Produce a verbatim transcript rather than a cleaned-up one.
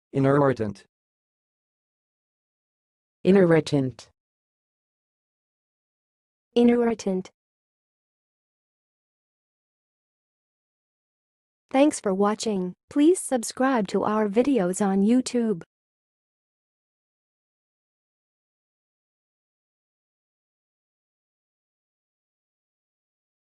inirritant, inirritant, inirritant. Thanks for watching. Please subscribe to our videos on YouTube.